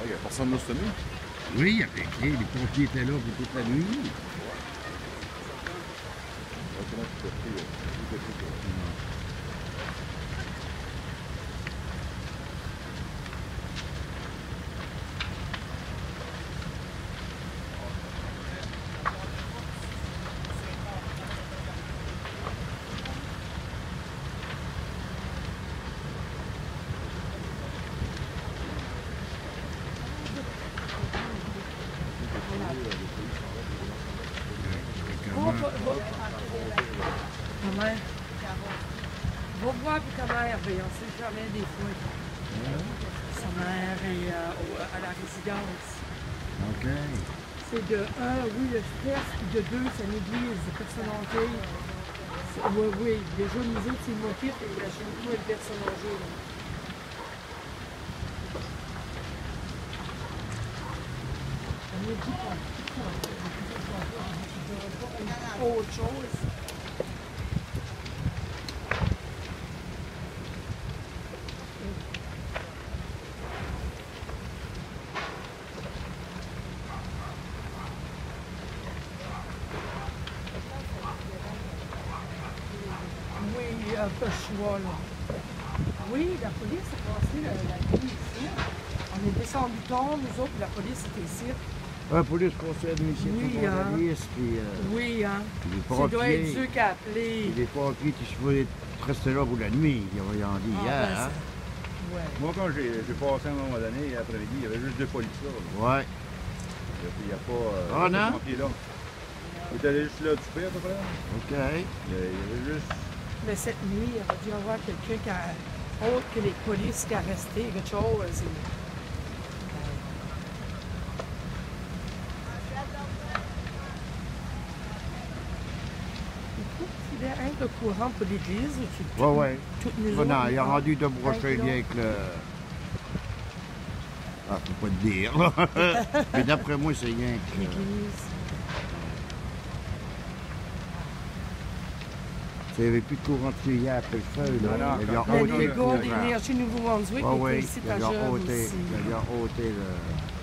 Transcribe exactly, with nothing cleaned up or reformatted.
il n'y a personne là cette nuit? Oui, avec les, les pompiers étaient là pour toute la nuit. Comment tu t'es pris? Tu t'es pris, toi? Ta mère. Va voir puis ta mère, puis on sait jamais des fois. Sa mère est euh, au- à la résidence. OK. C'est de un, oui, le stress, puis de deux, c'est une église de personnes âgées. C'est- Oui, oui, déjà, nous autres, c'est une moquette, et la chez nous, une personne âgée. Là. On est dit qu'on pas autre chose. Oui, un peu choix, là. Oui, la police a passé la, la nuit ici. On est descendu tard, nous autres, puis la police était ici. La police concerne ici Oui, tout le hein. journaliste, puis euh, Oui, hein. les Ça doit être pompiers, Dieu qui a appelé. puis les pompiers qui se voulaient rester là pour la nuit, ils ont ils ont dit Ah, hier, ben, hein? ça- ouais. Moi, quand j'ai j'ai passé à un moment donné, après-midi, il y avait juste deux policiers là. Ouais. Il n'y a pas euh, Ah, pas de non? pompiers là. Il était juste là du fait à peu près. OK. Il y avait il y avait juste. Mais cette nuit, il aurait dû y avoir quelqu'un qui a, autre que les polices qui a resté, quelque chose. Et- Il est un de courant pour l'église ou tu Ouais, ouais. toutes nous Bon, non, autres, il a on- rendu de brocher vingt avec le... Ah, faut pas te dire, là. Mais d'après moi, c'est rien que... L'église. Il n'y avait plus de courant de hier après le feu, là. Non, non, Il y a quand- Le quand- ôté le Lego courant. d'énergie Nouveau-Brunswick Ouais, était ouais, ici il y à a Jeune ôté, aussi. il y a ôté le...